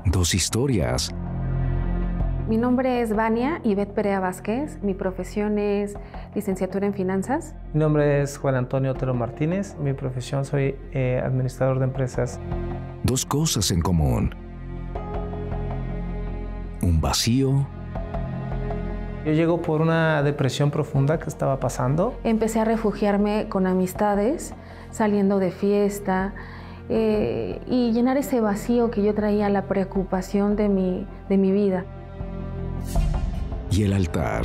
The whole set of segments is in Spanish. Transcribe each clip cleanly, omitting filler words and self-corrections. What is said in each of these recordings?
Dos historias. Mi nombre es Vania Ivette Perea Vázquez. Mi profesión es licenciatura en finanzas. Mi nombre es Juan Antonio Otero Martínez. Mi profesión soy administrador de empresas. Dos cosas en común. Un vacío. Yo llego por una depresión profunda que estaba pasando. Empecé a refugiarme con amistades, saliendo de fiesta y llenar ese vacío que yo traía, la preocupación de mi vida. Y el altar.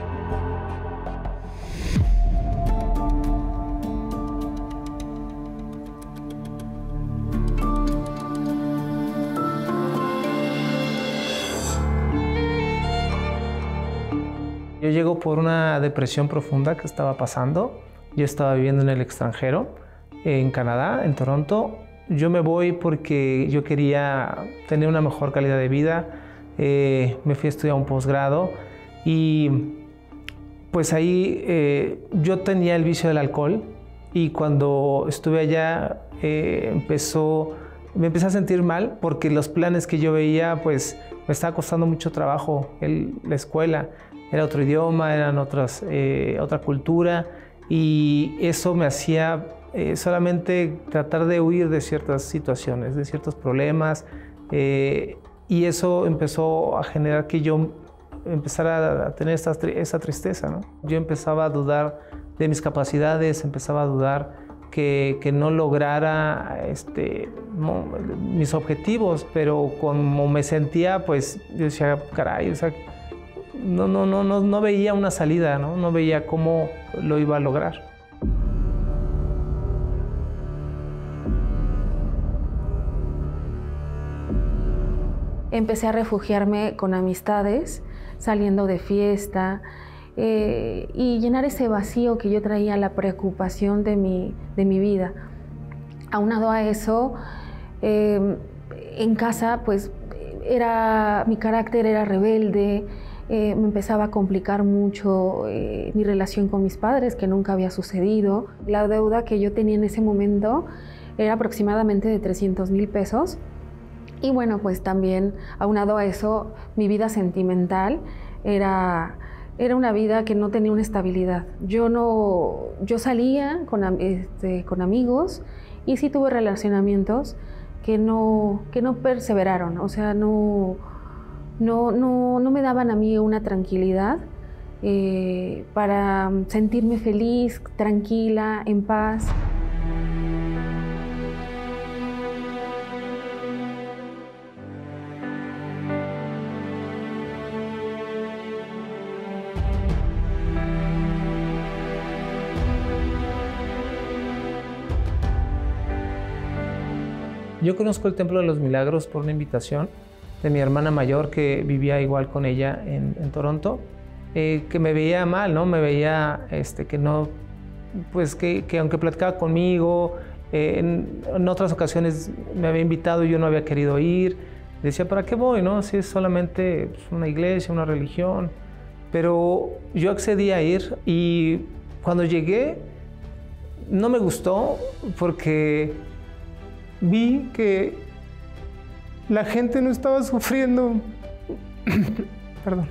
Yo llego por una depresión profunda que estaba pasando. Yo estaba viviendo en el extranjero, en Canadá, en Toronto. Yo me voy porque yo quería tener una mejor calidad de vida. Me fui a estudiar un posgrado y pues ahí yo tenía el vicio del alcohol y cuando estuve allá me empecé a sentir mal porque los planes que yo veía pues me estaba costando mucho trabajo. La escuela era otro idioma, eran otra cultura y eso me hacía solamente tratar de huir de ciertas situaciones, de ciertos problemas. Y eso empezó a generar que yo empezara a tener esa tristeza, ¿no? Yo empezaba a dudar de mis capacidades, empezaba a dudar que no lograra mis objetivos, pero como me sentía, pues yo decía, caray, o sea, no veía una salida, ¿no? No veía cómo lo iba a lograr. Empecé a refugiarme con amistades, saliendo de fiesta y llenar ese vacío que yo traía, la preocupación de mi vida. Aunado a eso, en casa pues mi carácter era rebelde, me empezaba a complicar mucho mi relación con mis padres, que nunca había sucedido. La deuda que yo tenía en ese momento era aproximadamente de 300,000 pesos. Y bueno, pues también, aunado a eso, mi vida sentimental era una vida que no tenía una estabilidad. Yo salía con amigos y sí tuve relacionamientos que no perseveraron, o sea, no me daban a mí una tranquilidad para sentirme feliz, tranquila, en paz. Yo conozco el Templo de los Milagros por una invitación de mi hermana mayor que vivía igual con ella en Toronto, que me veía mal, ¿no? Me veía que no, pues que aunque platicaba conmigo, en otras ocasiones me había invitado y yo no había querido ir. Decía, ¿para qué voy, no? Si es solamente pues, una iglesia, una religión. Pero yo accedí a ir y cuando llegué no me gustó porque vi que la gente no estaba sufriendo. Perdón.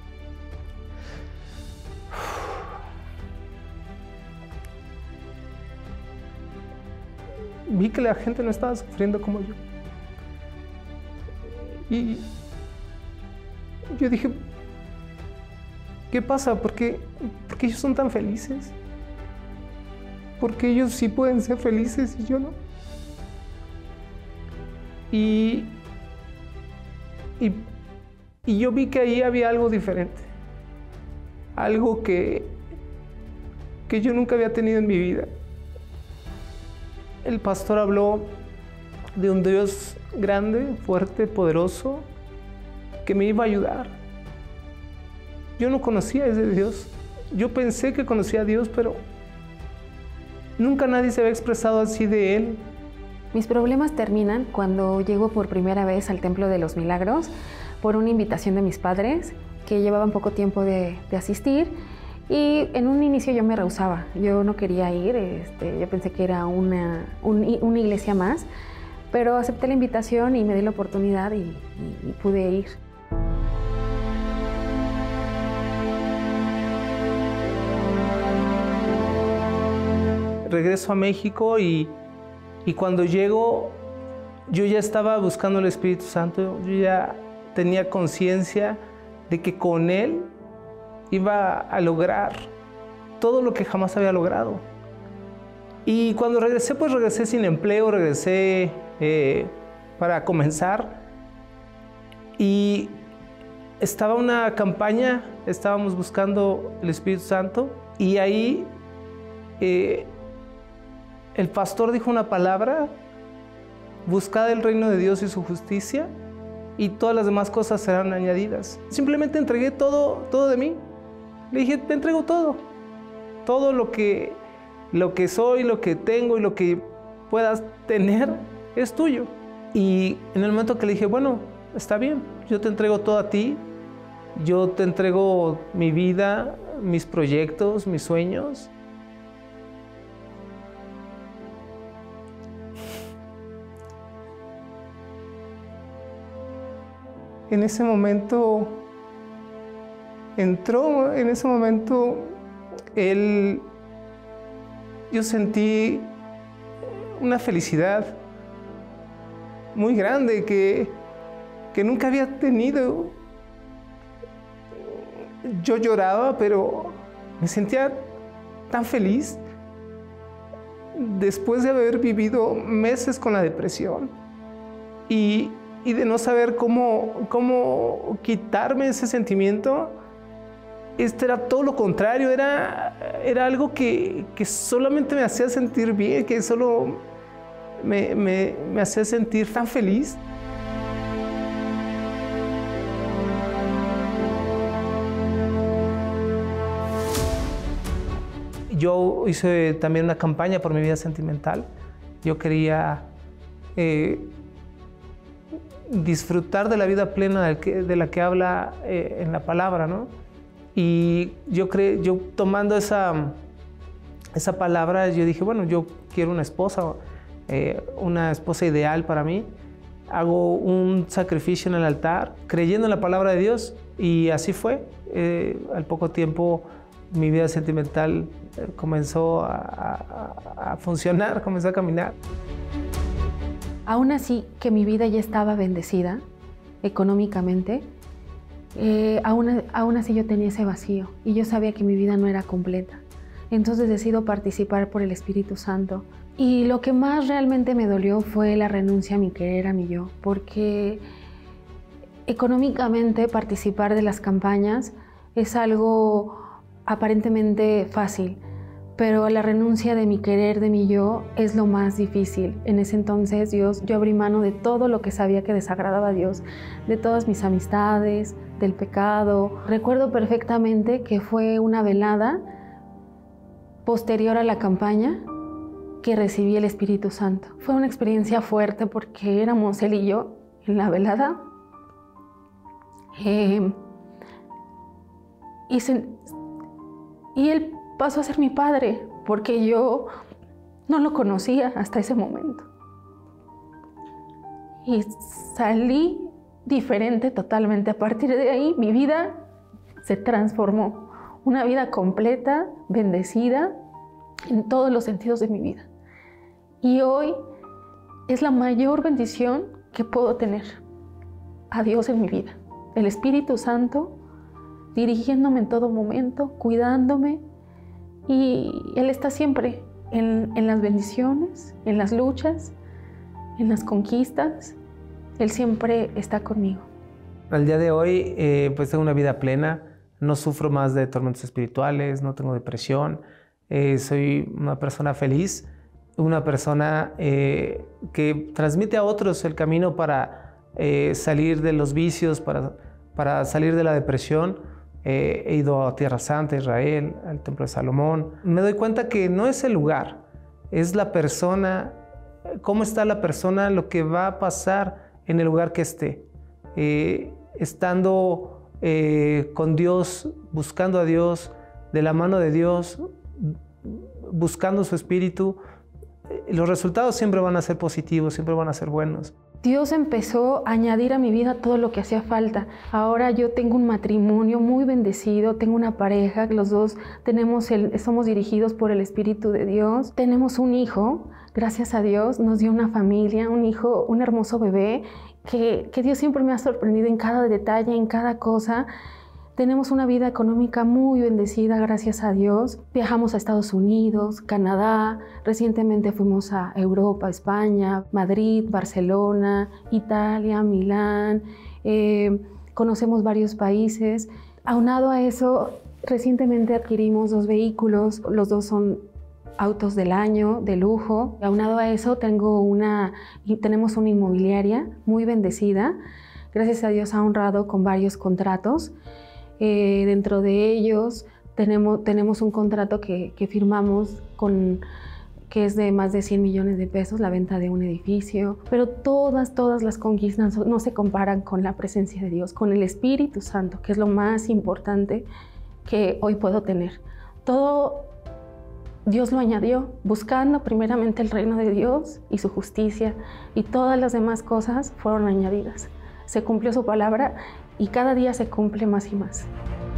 Vi que la gente no estaba sufriendo como yo. Y yo dije, ¿qué pasa? ¿Por qué ellos son tan felices? ¿Por qué ellos sí pueden ser felices y yo no? Y yo vi que ahí había algo diferente, algo que yo nunca había tenido en mi vida. El pastor habló de un Dios grande, fuerte, poderoso, que me iba a ayudar. Yo no conocía a ese Dios. Yo pensé que conocía a Dios, pero nunca nadie se había expresado así de Él. Mis problemas terminan cuando llego por primera vez al Templo de los Milagros por una invitación de mis padres que llevaban poco tiempo de asistir y en un inicio yo me rehusaba, yo no quería ir, yo pensé que era una iglesia más, Pero acepté la invitación y me di la oportunidad y pude ir. Regreso a México y cuando llego, yo ya estaba buscando el Espíritu Santo, yo ya tenía conciencia de que con Él iba a lograr todo lo que jamás había logrado. Y cuando regresé, pues regresé sin empleo, regresé para comenzar. Y estaba una campaña, estábamos buscando el Espíritu Santo y ahí el pastor dijo una palabra: buscad el reino de Dios y su justicia y todas las demás cosas serán añadidas. Simplemente entregué todo de mí. Le dije, te entrego todo lo que soy, lo que tengo y lo que puedas tener es tuyo. Y en el momento que le dije, bueno, está bien, yo te entrego todo a ti, yo te entrego mi vida, mis proyectos, mis sueños. En ese momento yo sentí una felicidad muy grande que nunca había tenido. Yo lloraba, pero me sentía tan feliz después de haber vivido meses con la depresión y de no saber cómo quitarme ese sentimiento. Este era todo lo contrario, era algo que solamente me hacía sentir bien, que solo me hacía sentir tan feliz. Yo hice también una campaña por mi vida sentimental. Yo quería disfrutar de la vida plena de la que habla en la palabra, ¿no? Y yo tomando esa palabra, yo dije, bueno, yo quiero una esposa ideal para mí. Hago un sacrificio en el altar, creyendo en la palabra de Dios, y así fue. Al poco tiempo, mi vida sentimental comenzó a funcionar, comenzó a caminar. Aún así, que mi vida ya estaba bendecida económicamente, aún así yo tenía ese vacío y yo sabía que mi vida no era completa. Entonces decido participar por el Espíritu Santo. Y lo que más realmente me dolió fue la renuncia a mi querer, a mi yo, porque económicamente participar de las campañas es algo aparentemente fácil, pero la renuncia de mi querer, de mi yo, es lo más difícil. En ese entonces yo abrí mano de todo lo que sabía que desagradaba a Dios, de todas mis amistades, del pecado. Recuerdo perfectamente que fue una velada posterior a la campaña que recibí el Espíritu Santo. Fue una experiencia fuerte porque éramos él y yo en la velada. Y él pasó a ser mi padre, porque yo no lo conocía hasta ese momento. Y salí diferente totalmente. A partir de ahí, mi vida se transformó. Una vida completa, bendecida, en todos los sentidos de mi vida. Y hoy es la mayor bendición que puedo tener a Dios en mi vida. El Espíritu Santo dirigiéndome en todo momento, cuidándome. Y Él está siempre en las bendiciones, en las luchas, en las conquistas. Él siempre está conmigo. Al día de hoy, pues tengo una vida plena. No sufro más de tormentos espirituales, no tengo depresión. Soy una persona feliz, una persona que transmite a otros el camino para salir de los vicios, para salir de la depresión. He ido a Tierra Santa, Israel, al Templo de Salomón. Me doy cuenta que no es el lugar, es la persona, cómo está la persona, lo que va a pasar en el lugar que esté. Estando con Dios, buscando a Dios, de la mano de Dios, buscando su Espíritu, los resultados siempre van a ser positivos, siempre van a ser buenos. Dios empezó a añadir a mi vida todo lo que hacía falta. Ahora yo tengo un matrimonio muy bendecido, tengo una pareja, los dos somos dirigidos por el Espíritu de Dios. Tenemos un hijo, gracias a Dios, nos dio una familia, un hijo, un hermoso bebé, que Dios siempre me ha sorprendido en cada detalle, en cada cosa. Tenemos una vida económica muy bendecida, gracias a Dios. Viajamos a Estados Unidos, Canadá, recientemente fuimos a Europa, España, Madrid, Barcelona, Italia, Milán. Conocemos varios países. Aunado a eso, recientemente adquirimos 2 vehículos, los 2 son autos del año, de lujo. Aunado a eso, tenemos una inmobiliaria muy bendecida. Gracias a Dios ha honrado con varios contratos. Dentro de ellos tenemos un contrato que firmamos que es de más de 100 millones de pesos, la venta de un edificio. Pero todas las conquistas no se comparan con la presencia de Dios, con el Espíritu Santo, que es lo más importante que hoy puedo tener. Todo Dios lo añadió, buscando primeramente el reino de Dios y su justicia, y todas las demás cosas fueron añadidas. Se cumplió su palabra y cada día se cumple más y más.